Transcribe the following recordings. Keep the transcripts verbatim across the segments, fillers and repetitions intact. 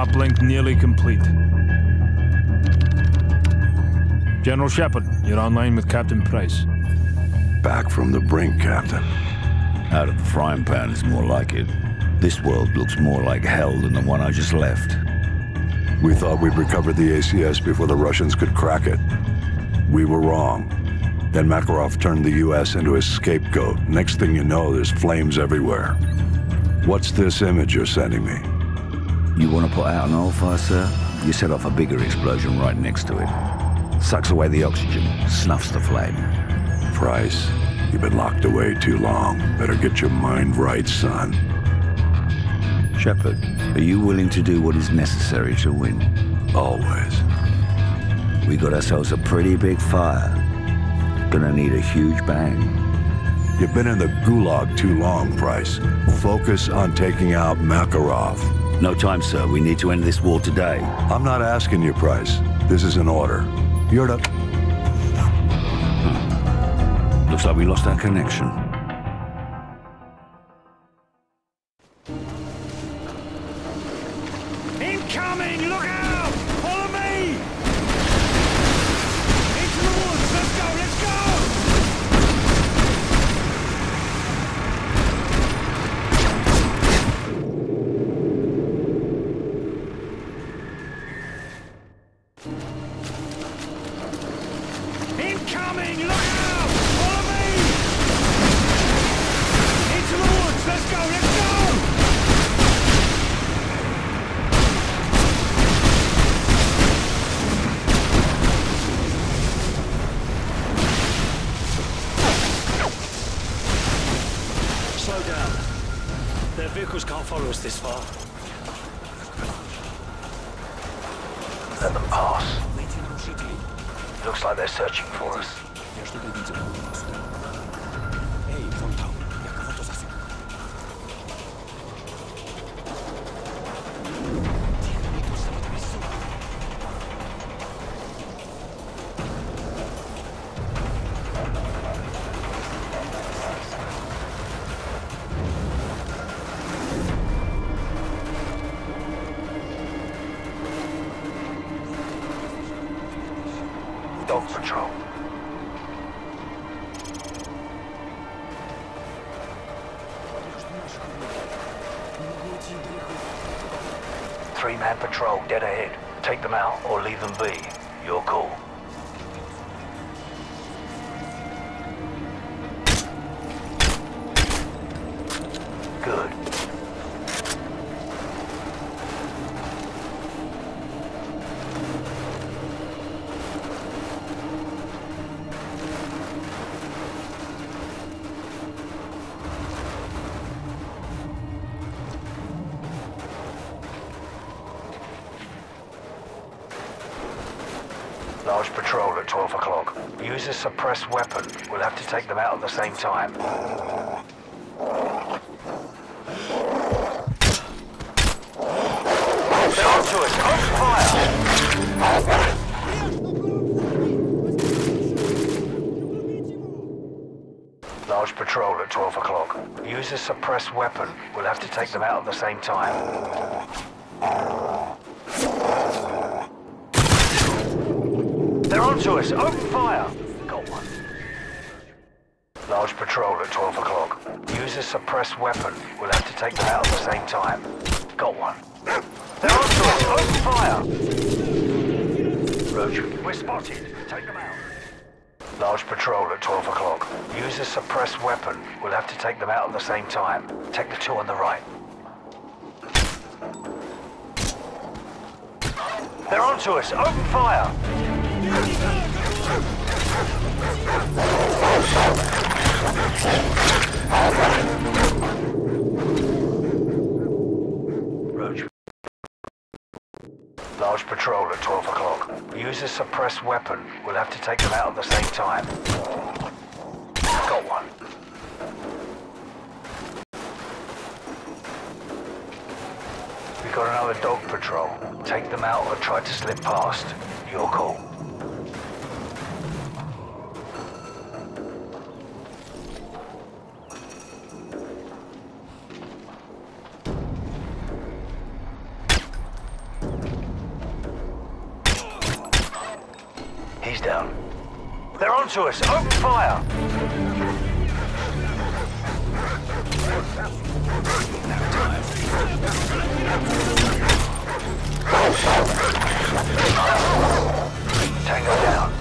Uplink nearly complete. General Shepard, you're online with Captain Price. Back from the brink, Captain. Out of the frying pan is more like it. This world looks more like hell than the one I just left. We thought we'd recovered the A C S before the Russians could crack it. We were wrong. Then Makarov turned the U S into his scapegoat. Next thing you know, there's flames everywhere. What's this image you're sending me? You want to put out an oil fire, sir? You set off a bigger explosion right next to it. Sucks away the oxygen, snuffs the flame. Price, you've been locked away too long. Better get your mind right, son. Shepard, are you willing to do what is necessary to win? Always. We got ourselves a pretty big fire. Gonna need a huge bang. You've been in the gulag too long, Price. Focus on taking out Makarov. No time, sir. We need to end this war today. I'm not asking you, Price. This is an order. You're to... Hmm. Looks like we lost our connection. Incoming! Look out! Follow me! Into the woods! Let's go! Let's go! Incoming! Look out! Follow me! Into the woods! Let's go! Let's go! Slow down. Their vehicles can't follow us this far. Let them pass. Looks like they're searching for us. Dog patrol. Three-man patrol dead ahead. Take them out or leave them be. Your call. Good. Large patrol at twelve o'clock. Use a suppressed weapon. We'll have to take them out at the same time. They're onto us! Open fire! Large patrol at twelve o'clock. Use a suppressed weapon. We'll have to take them out at the same time. They're onto us! Open fire! Got one. Large patrol at twelve o'clock. Use a suppressed weapon. We'll have to take them out at the same time. Got one. They're onto us! Open fire! Roger, we're spotted. Take them out. Large patrol at twelve o'clock. Use a suppressed weapon. We'll have to take them out at the same time. Take the two on the right. They're onto us! Open fire! Roger. Large patrol at twelve o'clock. Use a suppressed weapon. We'll have to take them out at the same time. Got one. We got another dog patrol. Take them out or try to slip past. Your call. onto us. Open fire. Tango down.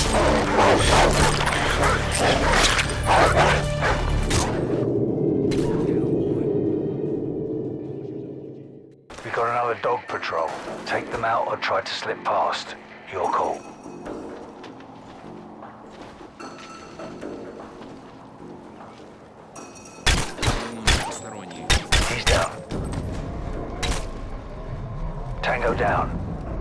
We got another dog patrol. Take them out or try to slip past. Your call. He's down. Tango down.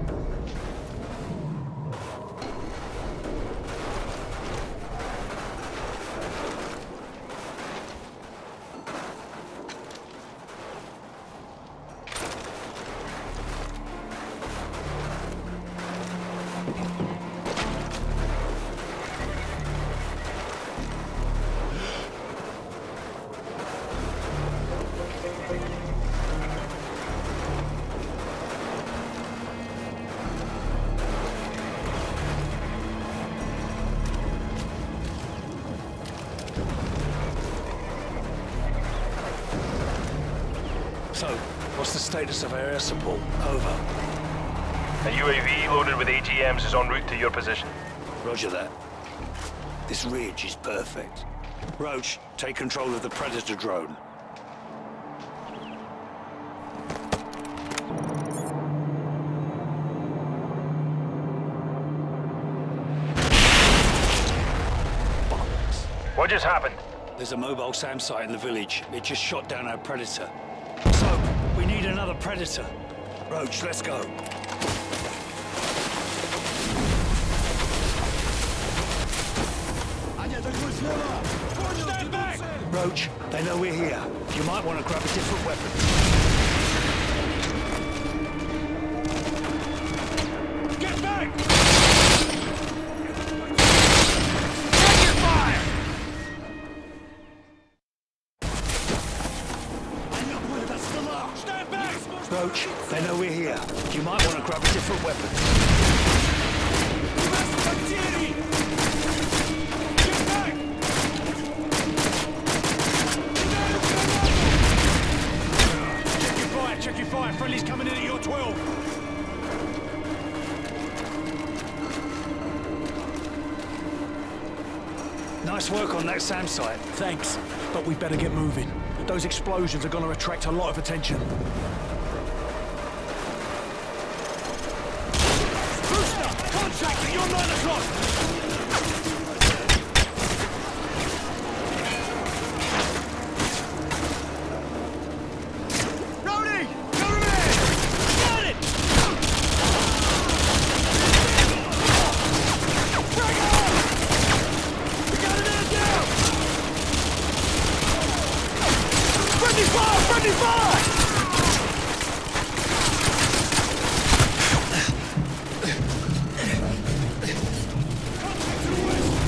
So, what's the status of our air support? Over. A U A V loaded with A T Ms is en route to your position. Roger that. This ridge is perfect. Roach, take control of the Predator drone. What just happened? There's a mobile SAM site in the village. It just shot down our Predator. So, we need another Predator. Roach, let's go. Stand back! Roach, they know we're here. You might want to grab a different weapon. Get back! Take your fire! Stand back! Roach, they know we're here. You might want to grab a different weapon. Get back! Check your fire, check your fire. Friendly's coming in at your twelve. Nice work on that SAM site. Thanks, but we better get moving. Those explosions are going to attract a lot of attention. Booster! Contact at your nine o'clock! Rowdy! Cover me! Got it! Bring it on! We got an man down! Friendly fire! Friendly fire! Contact to the west!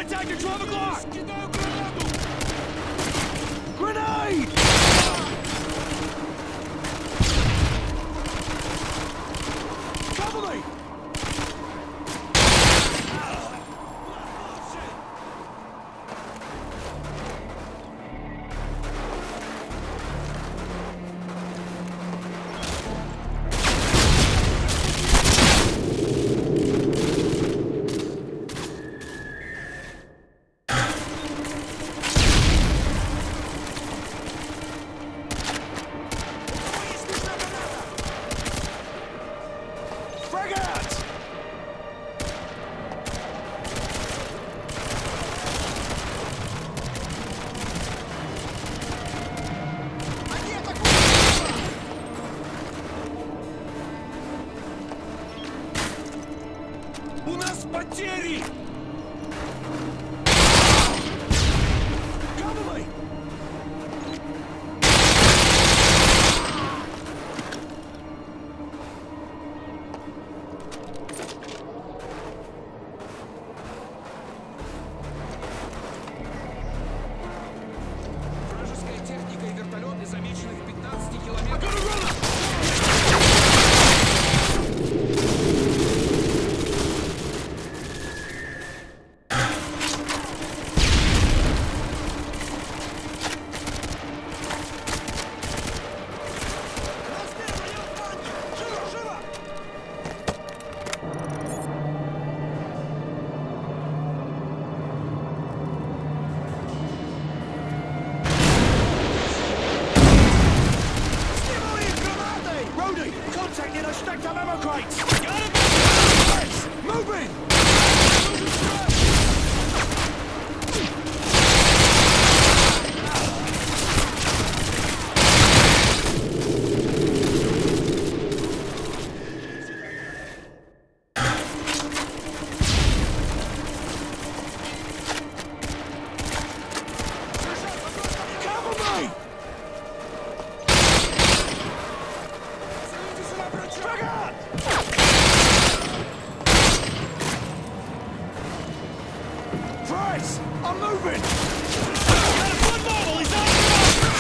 Contact at twelve o'clock! Grenade! Cover me! У нас потери! Камовый! Вражеская техника и вертолеты замечены в пятнадцати километрах. Contacting a stacked up ammo crates! Got him! Yes! Moving! Cover me! Price! I'm moving! Got a foot model! He's on the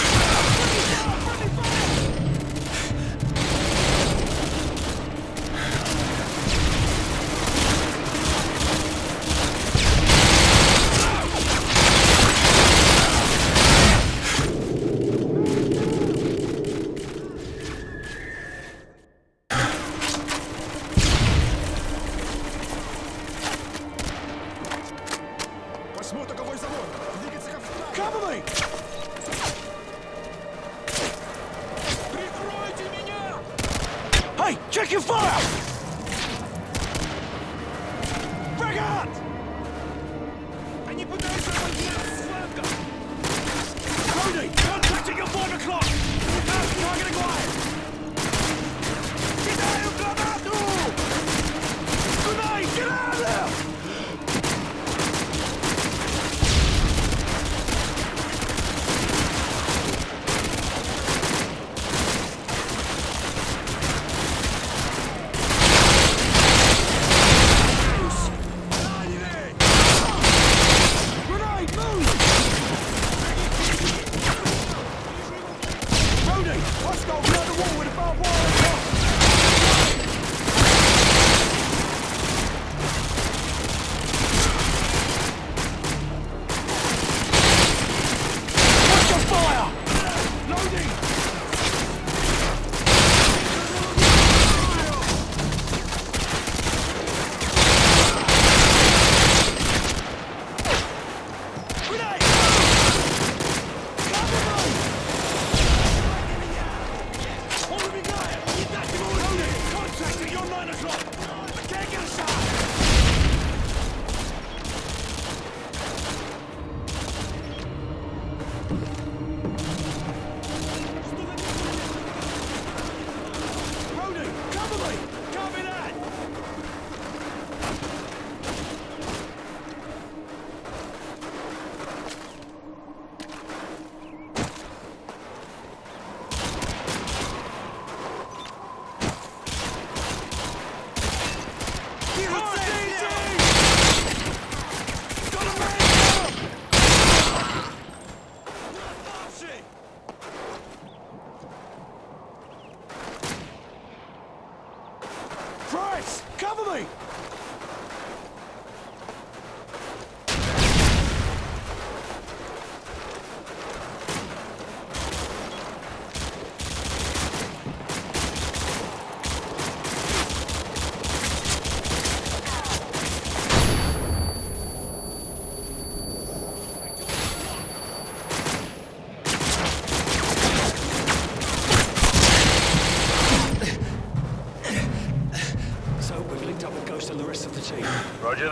Восьмой таковой завод! Двигаться как вправо! Cover me! Прикройте меня! Hey, check your fire! Fragate! Они пытаются обойти нас с фланга! Cody, contacting at one o'clock! Now, target acquired! Кидаю гранату! Grenade, get out of there!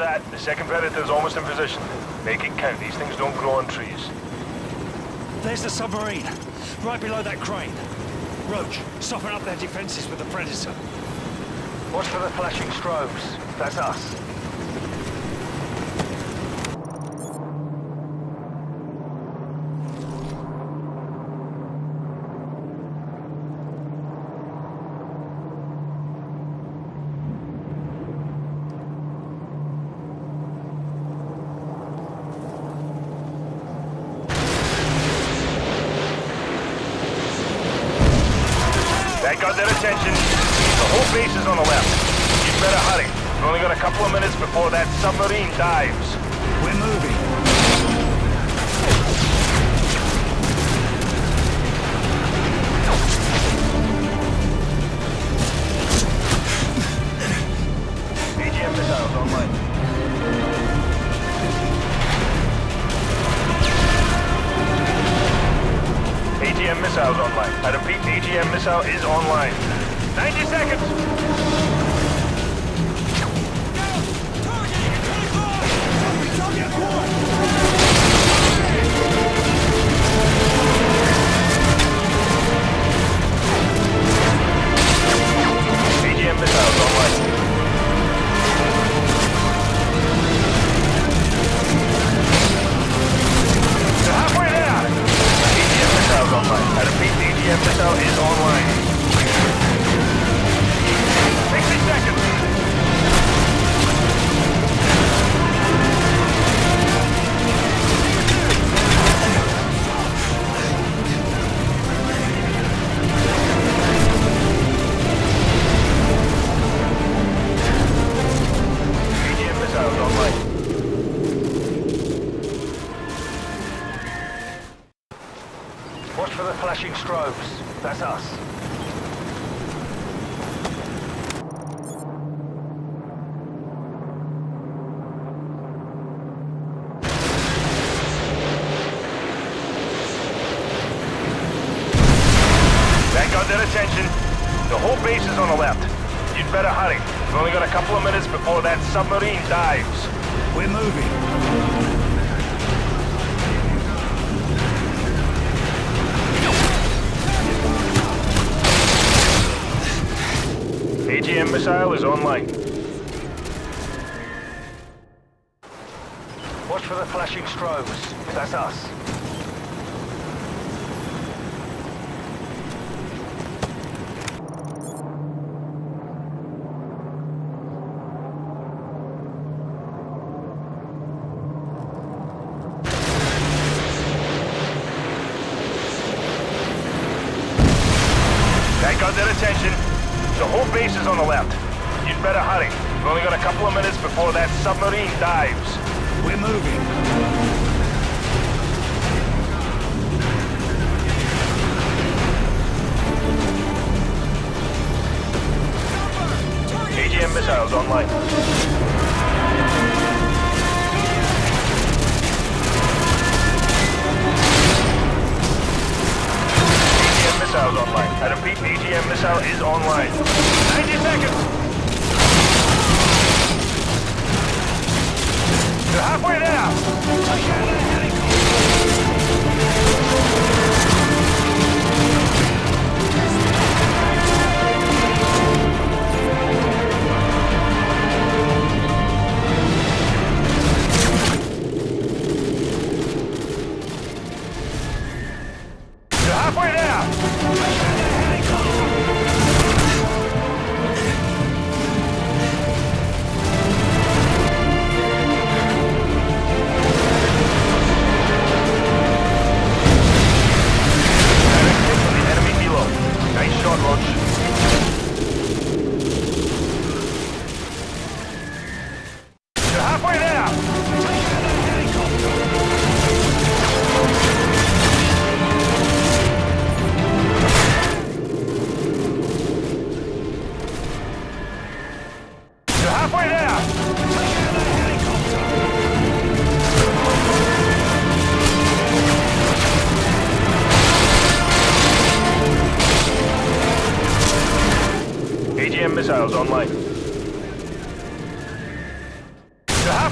that. The second Predator's almost in position. Make it count. These things don't grow on trees. There's the submarine, right below that crane. Roach, soften up their defenses with the Predator. Watch for the flashing strobes. That's us. That got their attention. The whole base is on the left. You'd better hurry. We've only got a couple of minutes before that submarine dives. We're moving. A G M missiles online. A G M missiles online. I repeat, A G M missile is online. ninety seconds! A G M missiles online. They're halfway there! A G M missiles online. I repeat, the A G M missile is online. sixty seconds! A G M missiles online. Watch for the flashing strobes. That's us. That got their attention. The whole base is on the left. You'd better hurry. We've only got a couple of minutes before that submarine dives. We're moving. A G M missile is online. Watch for the flashing strobes. That's us. That got their attention. The whole base is on the left. You'd better hurry. We've only got a couple of minutes before that submarine dives. We're moving. A G M missiles online. Missiles online. I repeat, A G M missile is online. ninety seconds! You're halfway there! You're halfway there! missiles online. You're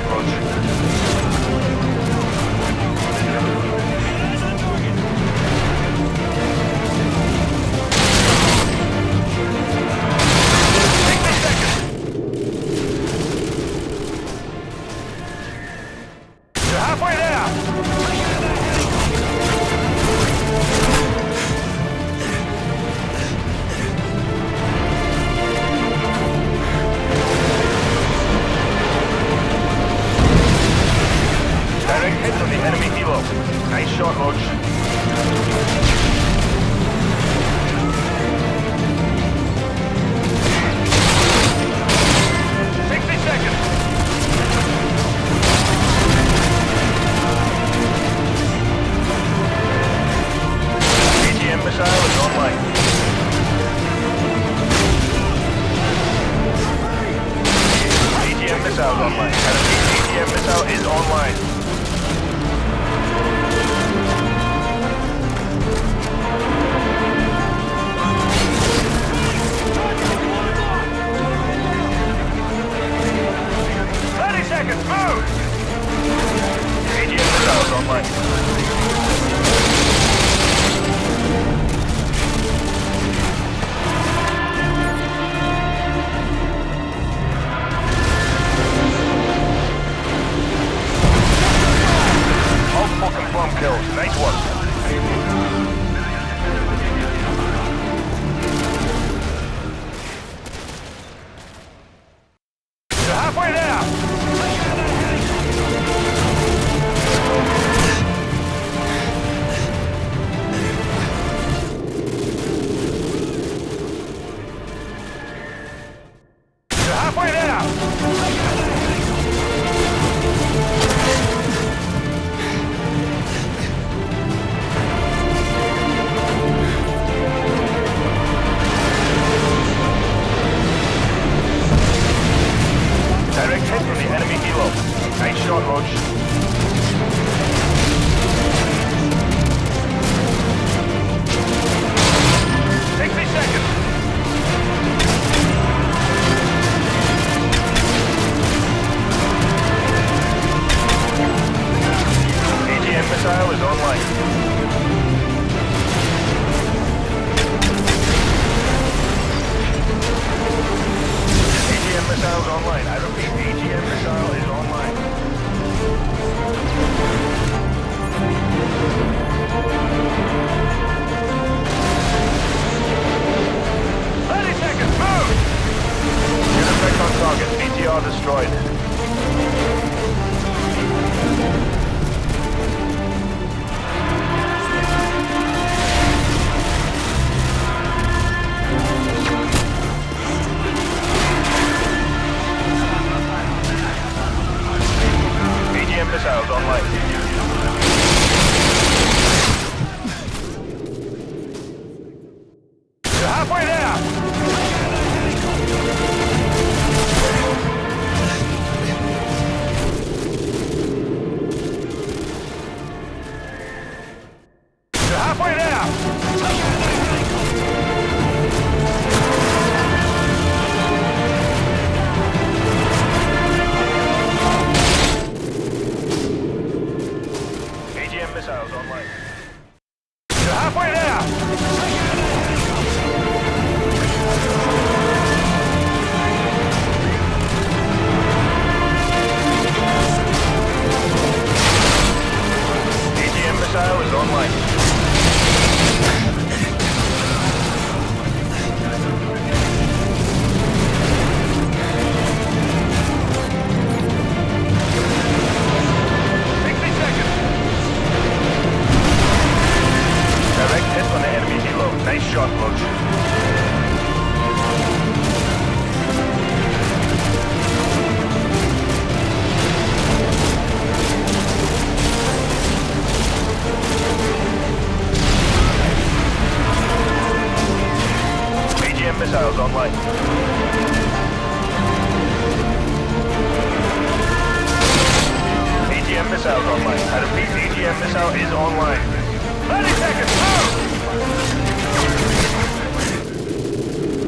Roach. You're halfway there! Direct hit on the enemy helo. Nice shot, Roach. sixty seconds. A G M missile is online. A G M missile is online. A G M missile is online. thirty seconds, move! A G M missile is online. Multiple confirmed kills. Nice work. You're halfway there! You're halfway there! Direct hit from the enemy helo. Nice shot, Roach. sixty seconds. A G M missile is online. A G M missile is online. I repeat, A G M missile is online. thirty seconds, move! Get effect on target. A T R destroyed. A G M missiles online. You're halfway there! You're halfway there! A G M missiles online. You're halfway there! A G M missile is online. sixty seconds. Direct hit on the enemy helo. Nice shot, Roach. A G M missiles online. A G M missiles online. I repeat, A G M missile is online. thirty seconds, move!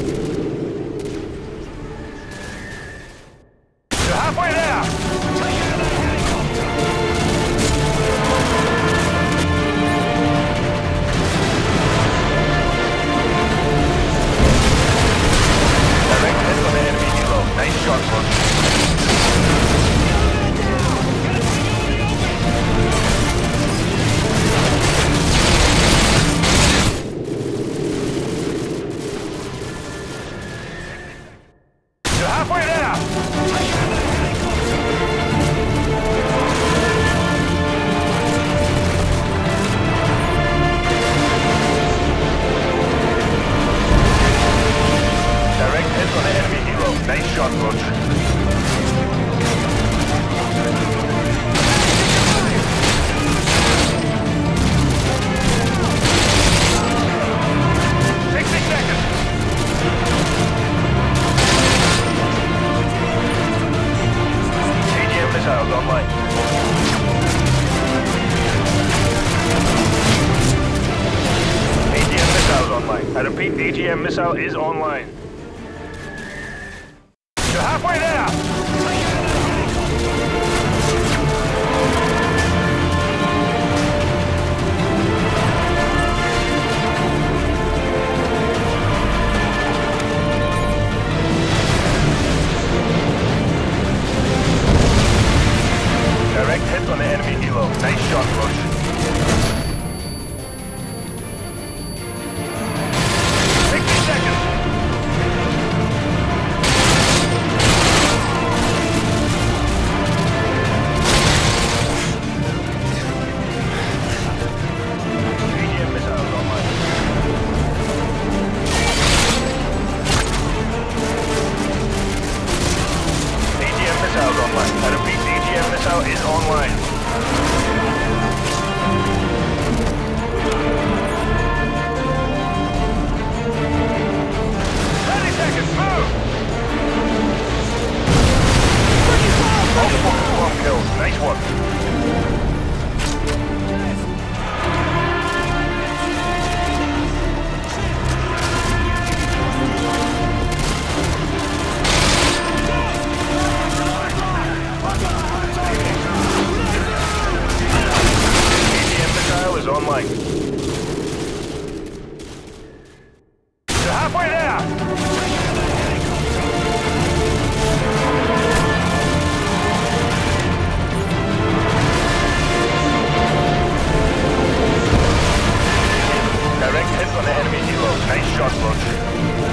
You're halfway there! online. A G M missiles online. I repeat, the A G M missile is online. You're halfway there! Direct hit on the enemy helo. Nice shot, Roach. sixty seconds. A G M missiles online. A G M missiles online. I repeat, the A G M missile is online. thirty seconds, move! Multiple swarm kills, nice one. Is online. You're halfway there! Direct hit on the enemy helo. Nice shot, Roach.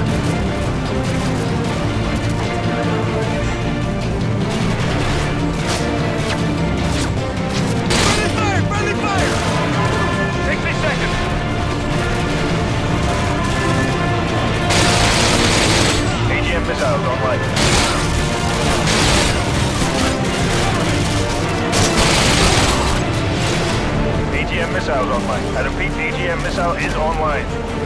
sixty seconds. A G M missiles online. A G M missiles online. I repeat, the A G M missile is online.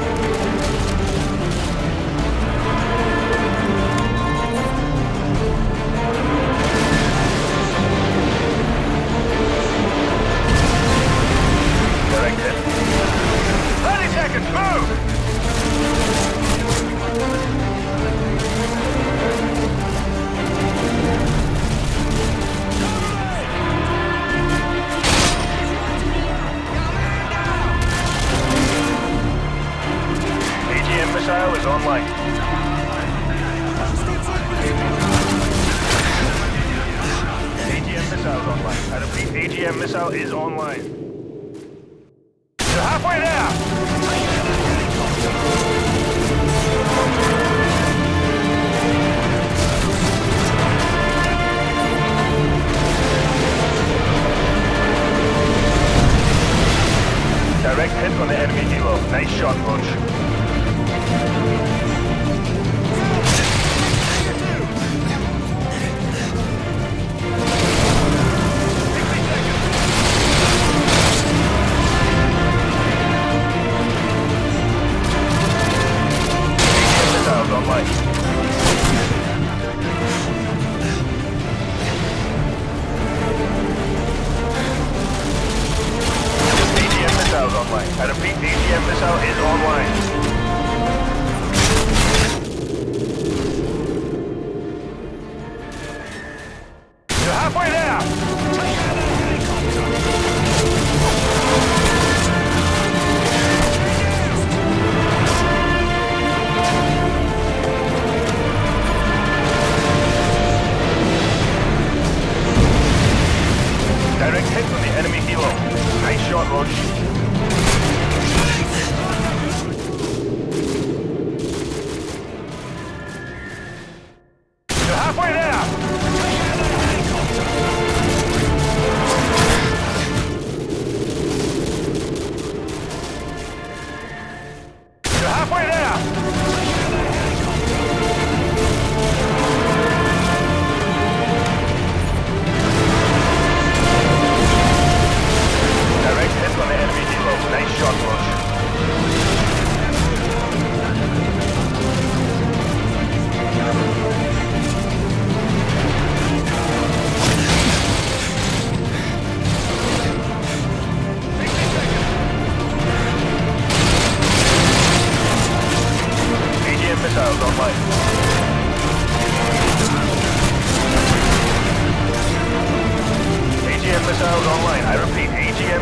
Direct hit. thirty seconds, move! A G M missile is online. A G M missile is online. I repeat, A G M missile is online. You're halfway there! Direct hit on the enemy helo. Nice shot, Roach. Online. A G M missiles online. I repeat, the A G M missile is online. You're halfway there! Direct hit on the enemy helo. Nice shot, Roach. You're halfway there! You're halfway there! Direct hit on the enemy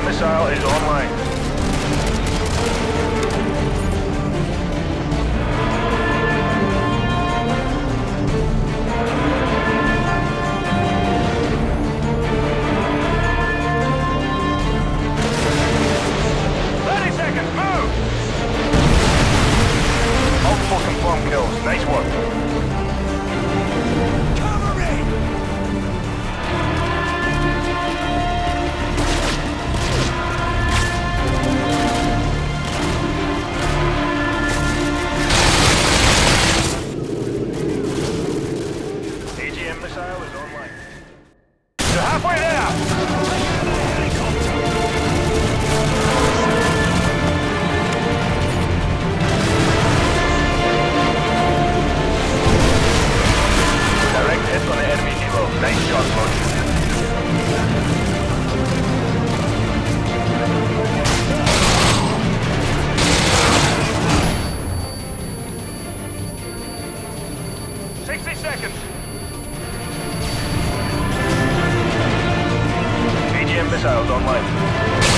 M missile is online. Confirmed kills. Nice work. Cover me! A G M missile is online. You're halfway there! Hit on the enemy helo. Nice shot, Roach. Sixty seconds. A G M missiles online.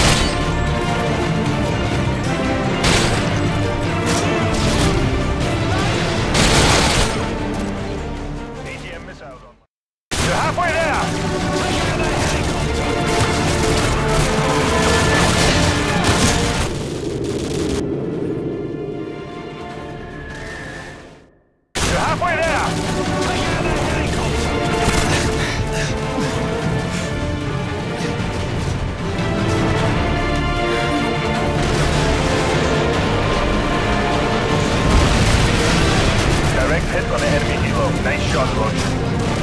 Halfway there! You're halfway there! Direct hit on the enemy helo. Nice shot, Roach.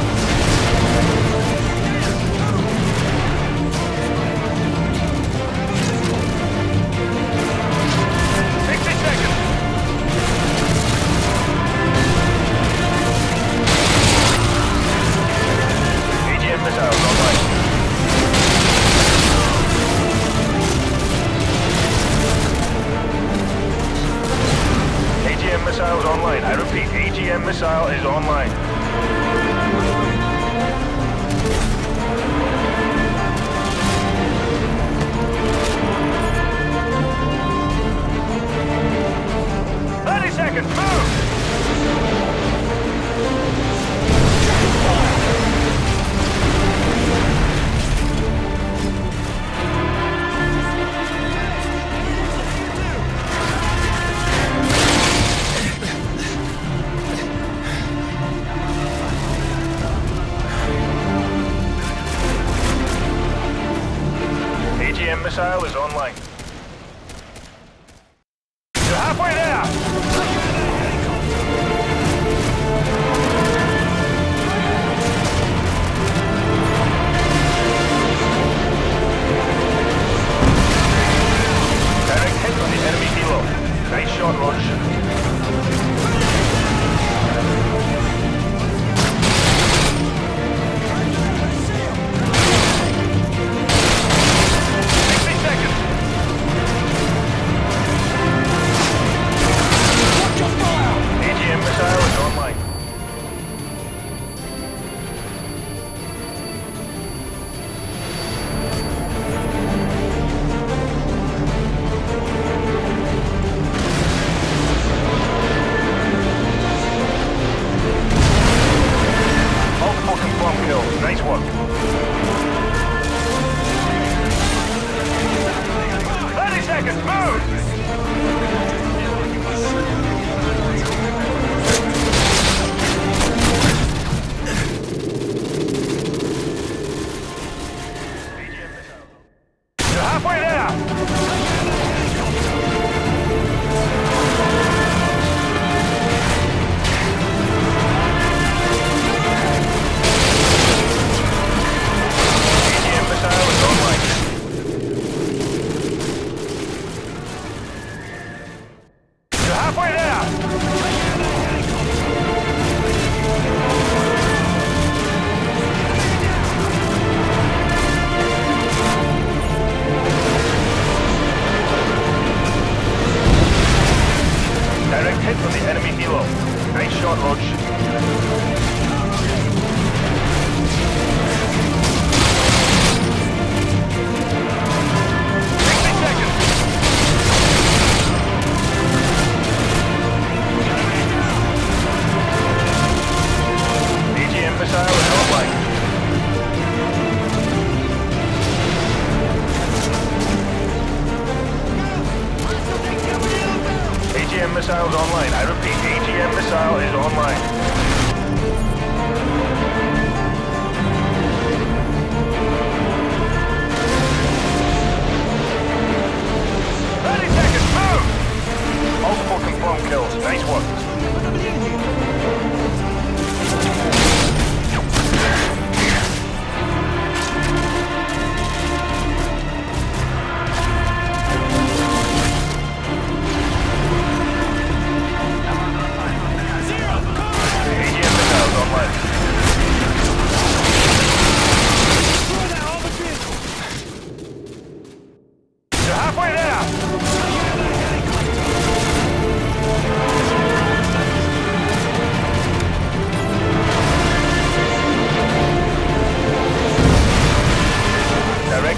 Missiles online. I repeat, A G M missile is online. Thirty seconds. Move. A G M missile is online. You're halfway there! Direct hit on the enemy helo. Nice shot, Roach. sixty seconds.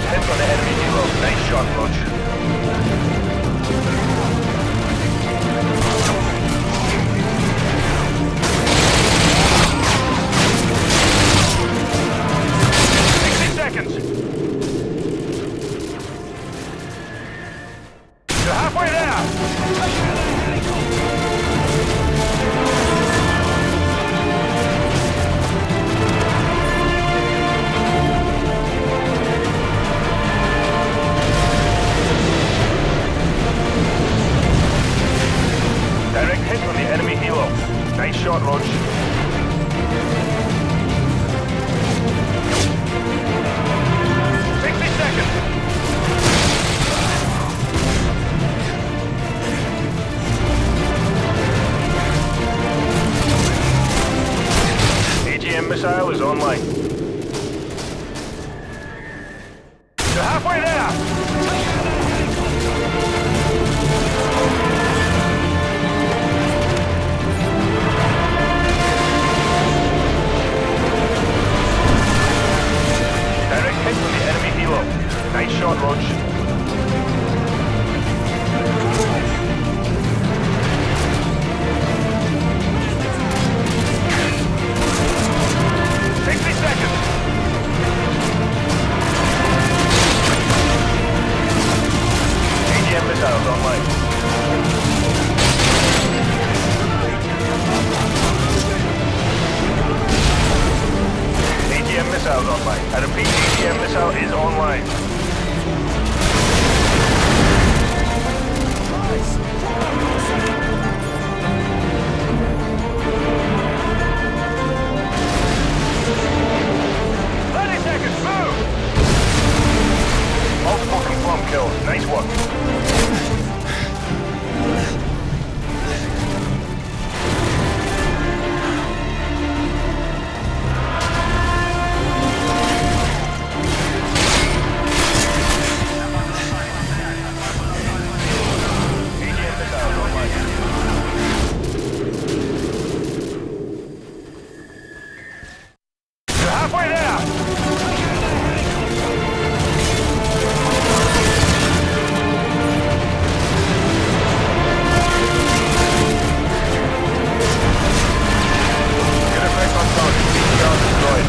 hit on the enemy helo. Nice shot, Roach. sixty seconds. You're halfway there. Direct hit on the enemy helo. Nice shot, Roach. sixty seconds. A G M missile is online. You're halfway there. Hit from the enemy helo. Nice shot, Roach. sixty seconds. A G M missiles online. A G M missiles online. I repeat, A G M missile is online. thirty seconds, move! Multiple confirmed kills. Nice work. Halfway there! Get effect on target. B T R destroyed.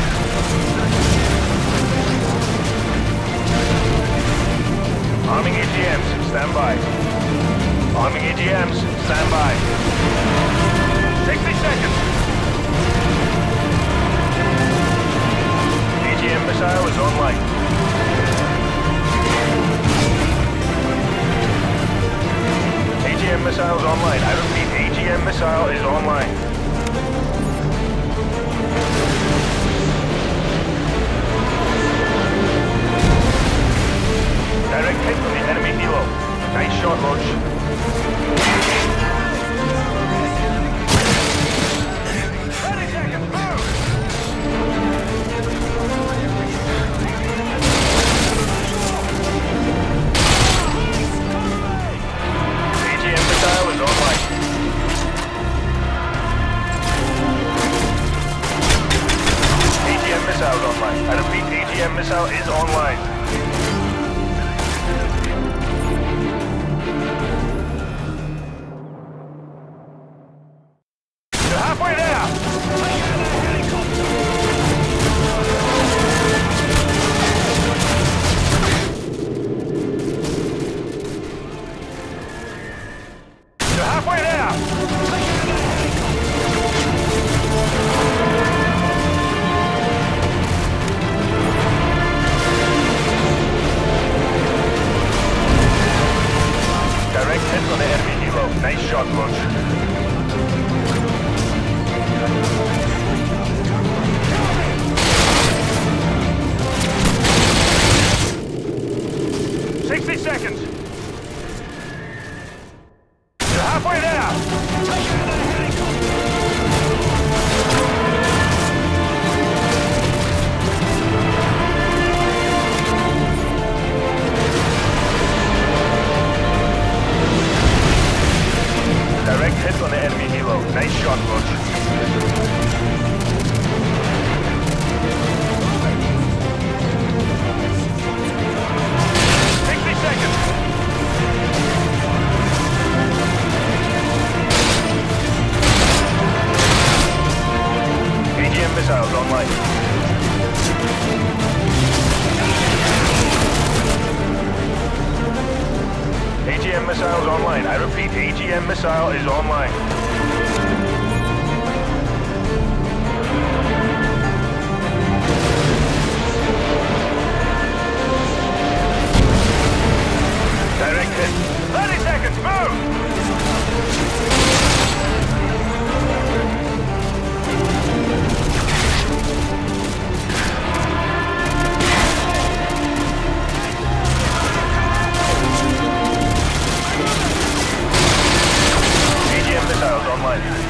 Arming A G Ms. Stand by. Arming A G Ms. Stand by. sixty seconds. A G M missile is online. A G M missile is online. I repeat, A G M missile is online. Direct hit from the enemy helo. Nice shot, Roach. thirty seconds, move! A G M missile is online. A G M missile is online. I repeat, A G M missile is online. You're halfway there! You're halfway there! Direct hit on the enemy helo. Nice shot, Roach. sixty seconds. You're halfway there. Direct hit missiles online. I repeat, A G M missile is online. Direct hit. thirty seconds, move! A G M missiles online.